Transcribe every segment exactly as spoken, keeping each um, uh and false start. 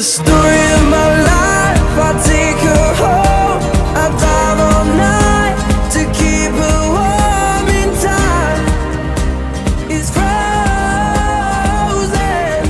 the story of my life. I take her home, I drive all night to keep her warm in time. It's frozen.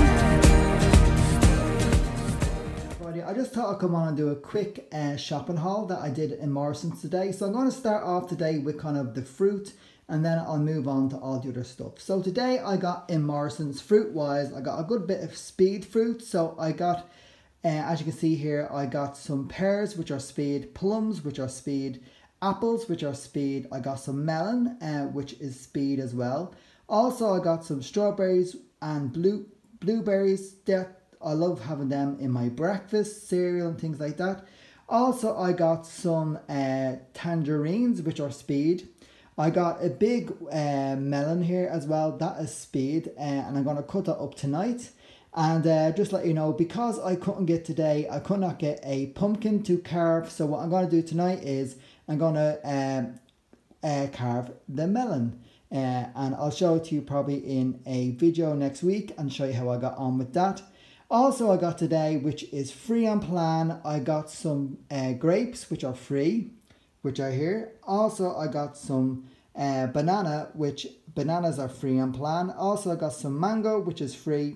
I just thought I'd come on and do a quick uh, shopping haul that I did in Morrison's today. So I'm going to start off today with kind of the fruit, and then I'll move on to all the other stuff. So today I got in Morrison's, fruit wise, I got a good bit of speed fruit. So I got, uh, as you can see here, I got some pears, which are speed, plums, which are speed, apples, which are speed. I got some melon, uh, which is speed as well. Also I got some strawberries and blue blueberries. That I love having them in my breakfast cereal and things like that. Also I got some uh, tangerines, which are speed. I got a big uh, melon here as well, that is speed, uh, and I'm going to cut that up tonight. And uh, just let you know, because I couldn't get today, I could not get a pumpkin to carve. So what I'm going to do tonight is I'm going to um, uh, carve the melon. Uh, and I'll show it to you probably in a video next week and show you how I got on with that. Also I got today, which is free on plan, I got some uh, grapes, which are free, which are here. Also I got some uh, banana, which bananas are free on plan. Also I got some mango, which is free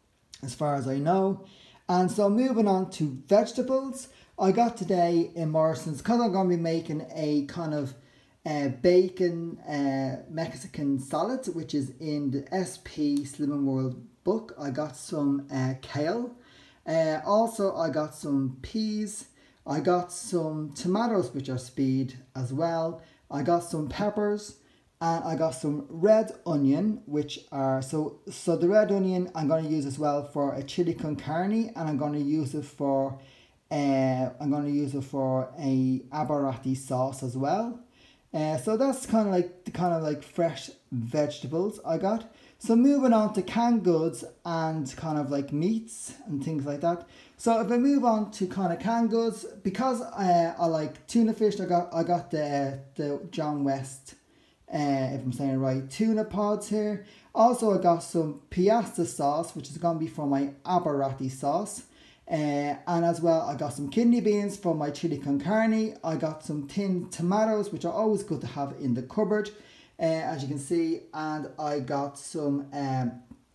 as far as I know. And so moving on to vegetables, I got today in Morrison's, because I'm going to be making a kind of uh, bacon uh, Mexican salad, which is in the S P Slimming World book. I got some uh, kale. Uh, also I got some peas. I got some tomatoes, which are speed as well. I got some peppers, and I got some red onion, which are, so so the red onion I'm going to use as well for a chili con carne, and I'm going to use it for uh, I'm going to use it for a aberrati sauce as well. Uh, so that's kind of like the kind of like fresh vegetables I got. So moving on to canned goods and kind of like meats and things like that. So if I move on to kind of canned goods, because uh, I like tuna fish, I got I got the the John West, uh, if I'm saying it right, tuna pods here. Also I got some piasta sauce, which is going to be for my aberrati sauce. Uh, and as well I got some kidney beans for my chili con carne. I got some tinned tomatoes, which are always good to have in the cupboard. Uh, as you can see, and I got some um,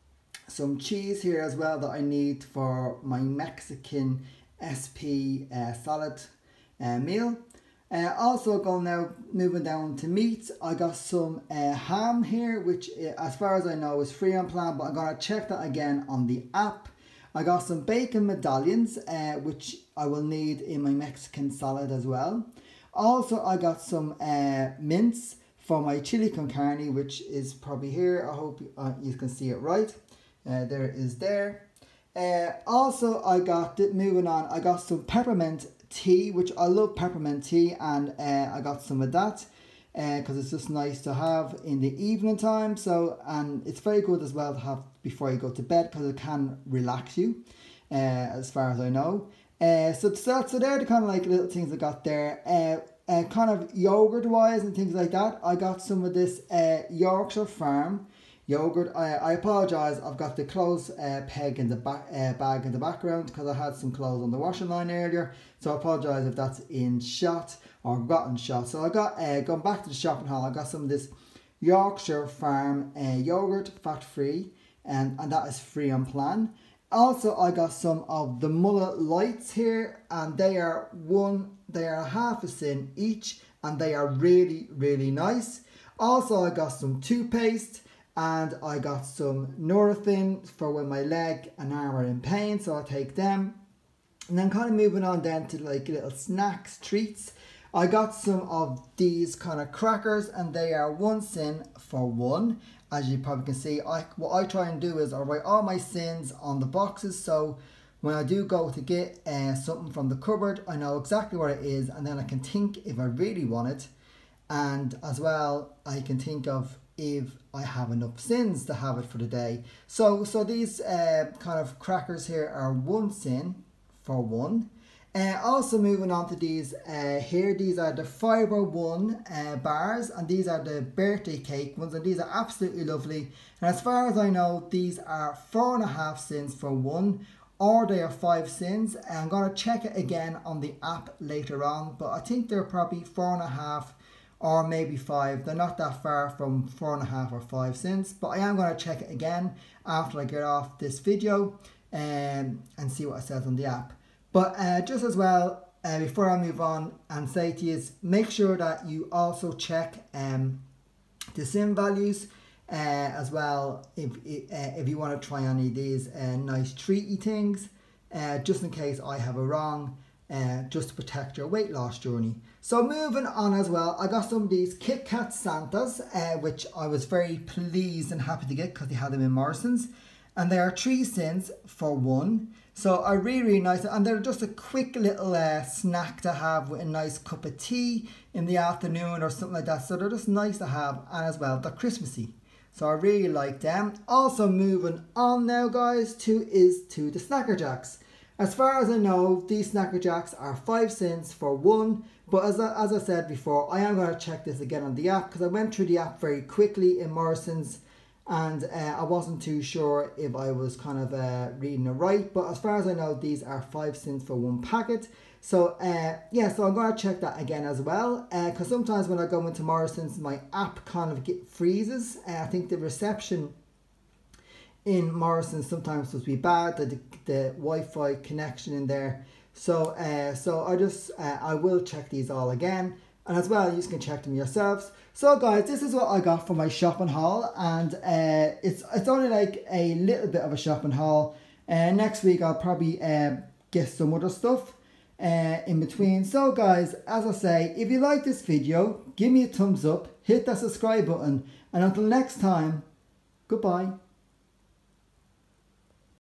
some cheese here as well that I need for my Mexican S P uh, salad uh, meal. Uh, also going now, moving down to meats, I got some uh, ham here, which uh, as far as I know is free on plan, but I'm going to check that again on the app. I got some bacon medallions, uh, which I will need in my Mexican salad as well. Also I got some uh, mince for my chili con carne, which is probably here. I hope uh, you can see it right. Uh, there it is there. Uh, also, I got, moving on, I got some peppermint tea, which I love peppermint tea, and uh, I got some of that because uh, it's just nice to have in the evening time. So, and it's very good as well to have before you go to bed because it can relax you, uh, as far as I know. Uh, so, so, so they're the kind of like little things I got there. Uh, Uh, kind of yogurt wise and things like that, I got some of this uh, Yorkshire Farm yogurt. I, I apologise, I've got the clothes uh, peg in the back uh, bag in the background because I had some clothes on the washing line earlier, so I apologise if that's in shot or gotten shot. So I got uh, going back to the shopping haul, I got some of this Yorkshire Farm uh, yogurt, fat free, and, and that is free on plan. Also I got some of the Mullet Lights here, and they are one they are half a cent each, and they are really really nice. Also I got some toothpaste, and I got some Nurofen for when my leg and arm are in pain, so I take them. And then kind of moving on then to like little snacks, treats. I got some of these kind of crackers, and they are one cent for one. As you probably can see, I, what I try and do is I write all my sins on the boxes, so when I do go to get uh, something from the cupboard, I know exactly what it is, and then I can think if I really want it, and as well I can think of if I have enough sins to have it for the day. So so these uh, kind of crackers here are one sin for one. Uh, also moving on to these uh, here, these are the Fibre One uh, bars, and these are the birthday cake ones, and these are absolutely lovely. And as far as I know, these are four and a half cents for one. or they are five cents. And I'm going to check it again on the app later on, but I think they're probably four and a half or maybe five. They're not that far from four and a half or five cents, but I am going to check it again after I get off this video um, and see what it says on the app. But uh, just as well, uh, before I move on and say to you, make sure that you also check um, the sim values uh, as well if, uh, if you want to try any of these uh, nice treaty things, uh, just in case I have a wrong, uh, just to protect your weight loss journey. So moving on as well, I got some of these Kit Kat Santas, uh, which I was very pleased and happy to get because they had them in Morrison's. And they are three cents for one. So are really, really nice. And they're just a quick little uh, snack to have with a nice cup of tea in the afternoon or something like that. So they're just nice to have. And as well, they're Christmassy. So I really like them. Also moving on now, guys, to is to the Snacker Jacks. As far as I know, these Snacker Jacks are five cents for one. But as I, as I said before, I am going to check this again on the app because I went through the app very quickly in Morrison's and uh, I wasn't too sure if I was kind of uh, reading it right. But as far as I know, these are five cents for one packet. So uh, yeah, so I'm going to check that again as well because uh, sometimes when I go into Morrison's, my app kind of get freezes. Uh, I think the reception in Morrison's sometimes supposed to be bad, the, the Wi-Fi connection in there. So uh, so I just uh, I will check these all again, and as well you can check them yourselves. So guys, this is what I got for my shopping haul, and uh, it's it's only like a little bit of a shopping haul. Uh, next week I'll probably uh, get some other stuff uh, in between. So guys, as I say, if you like this video, give me a thumbs up, hit that subscribe button, and until next time, goodbye.